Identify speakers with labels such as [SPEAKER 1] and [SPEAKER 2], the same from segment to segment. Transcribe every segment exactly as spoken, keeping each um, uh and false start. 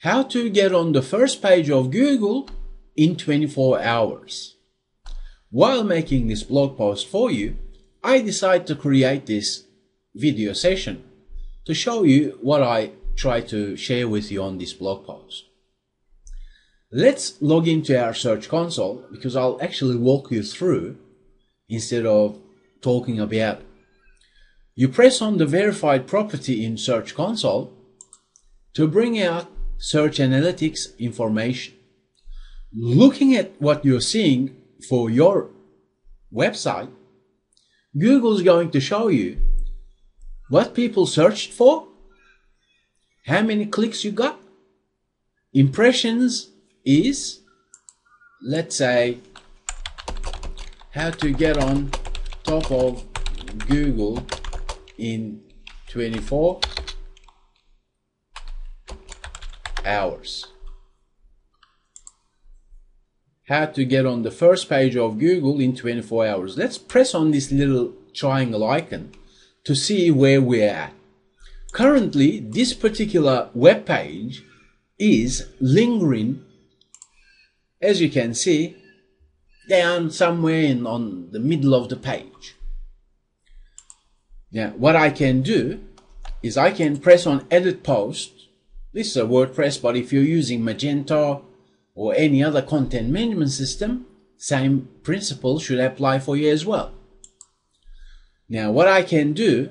[SPEAKER 1] How to get on the first page of Google in twenty-four hours. While making this blog post for you, I decided to create this video session to show you what I try to share with you on this blog post. Let's log into our Search Console because I'll actually walk you through instead of talking about it. You press on the verified property in Search Console to bring out search analytics information. Looking at what you're seeing for your website, Google is going to show you what people searched for, how many clicks you got. Impressions is, let's say, how to get on top of Google in twenty-four hours. How to get on the first page of Google in twenty-four hours. Let's press on this little triangle icon to see where we're at. Currently, this particular web page is lingering, as you can see, down somewhere in on the middle of the page. Now, what I can do is I can press on Edit Post. This is a WordPress, but if you're using Magento or any other content management system, same principle should apply for you as well. Now, what I can do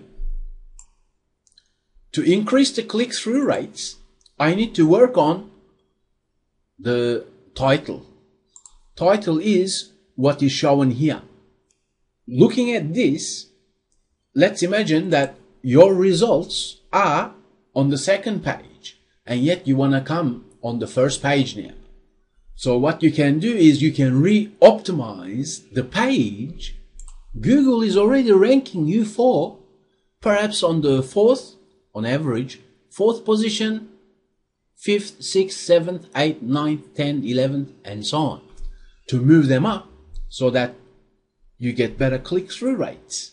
[SPEAKER 1] to increase the click-through rates, I need to work on the title. Title is what is shown here. Looking at this, let's imagine that your results are on the second page, and yet you want to come on the first page now. So what you can do is you can re-optimize the page Google is already ranking you for, perhaps on the fourth, on average, fourth position, fifth, sixth, seventh, eighth, ninth, tenth, eleventh, and so on, to move them up so that you get better click-through rates.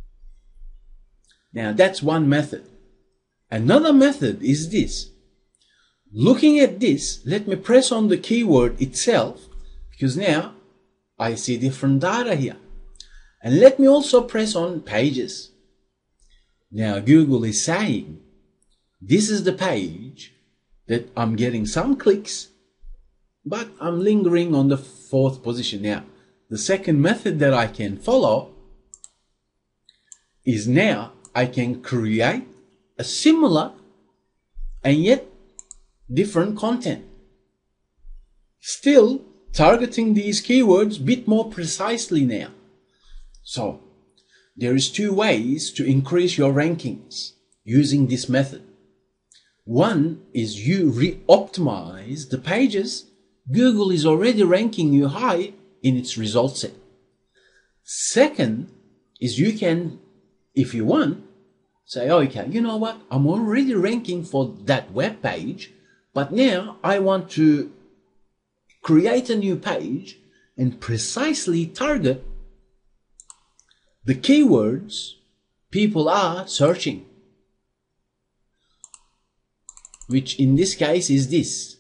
[SPEAKER 1] Now, that's one method. Another method is this. Looking at this, let me press on the keyword itself, because now I see different data here. And let me also press on pages. Now Google is saying, this is the page that I'm getting some clicks, but I'm lingering on the fourth position. Now, the second method that I can follow is now I can create a similar and yet different content, still targeting these keywords a bit more precisely now. So there is two ways to increase your rankings using this method. One is you re-optimize the pages Google is already ranking you high in its result set. Second is you can, if you want, say, oh, okay, you know what, I'm already ranking for that web page, but now I want to create a new page and precisely target the keywords people are searching, which in this case is this.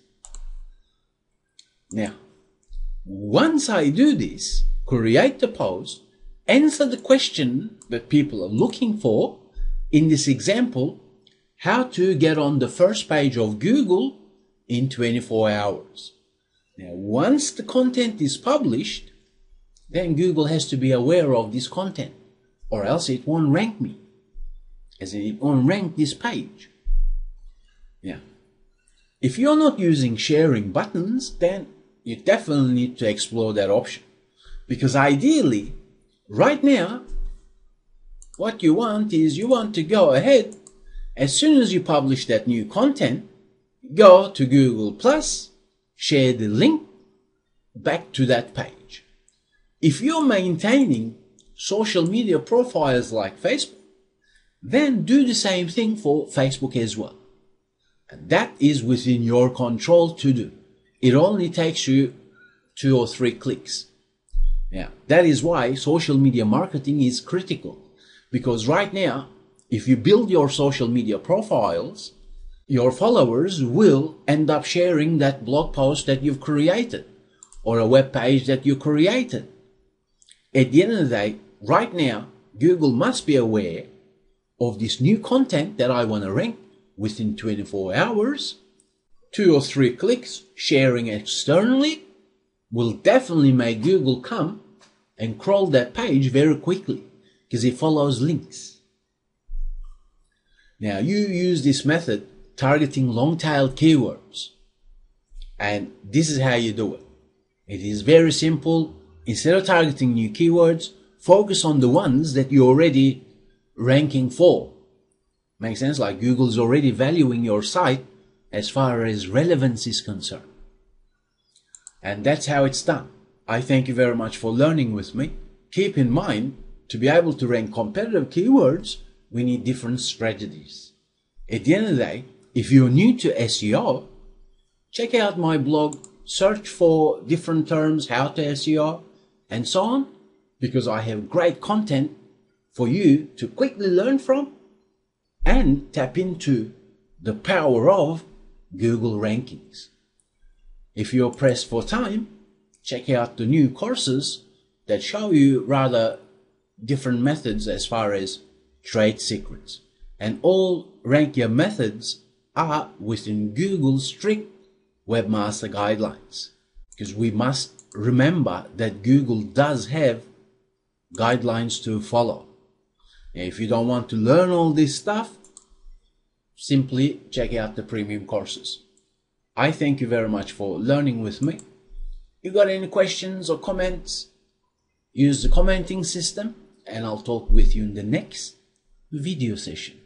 [SPEAKER 1] Now, once I do this, create the post, answer the question that people are looking for, in this example, how to get on the first page of Google in twenty-four hours. Now, once the content is published, then Google has to be aware of this content, or else it won't rank me, as in it won't rank this page. Yeah. If you're not using sharing buttons, then you definitely need to explore that option, because ideally, right now, what you want is you want to go ahead, as soon as you publish that new content, go to Google Plus, share the link back to that page. If you're maintaining social media profiles like Facebook, then do the same thing for Facebook as well. And that is within your control to do. It only takes you two or three clicks. Yeah, that is why social media marketing is critical. Because right now, if you build your social media profiles, your followers will end up sharing that blog post that you've created or a web page that you created. At the end of the day, right now, Google must be aware of this new content that I want to rank within twenty-four hours. Two or three clicks sharing externally will definitely make Google come and crawl that page very quickly because it follows links. Now, you use this method targeting long-tailed keywords, and this is how you do it. It is very simple. Instead of targeting new keywords, focus on the ones that you're already ranking for. Makes sense? Like Google's already valuing your site as far as relevance is concerned. And that's how it's done. I thank you very much for learning with me. Keep in mind, to be able to rank competitive keywords, we need different strategies. At the end of the day, if you're new to S E O, check out my blog, search for different terms, how to S E O, and so on, because I have great content for you to quickly learn from and tap into the power of Google rankings. If you're pressed for time, check out the new courses that show you rather different methods as far as trade secrets. And all RankYa methods are within Google's strict webmaster guidelines, because we must remember that Google does have guidelines to follow. And if you don't want to learn all this stuff, simply check out the premium courses. I thank you very much for learning with me. If you got any questions or comments, use the commenting system and I'll talk with you in the next video session.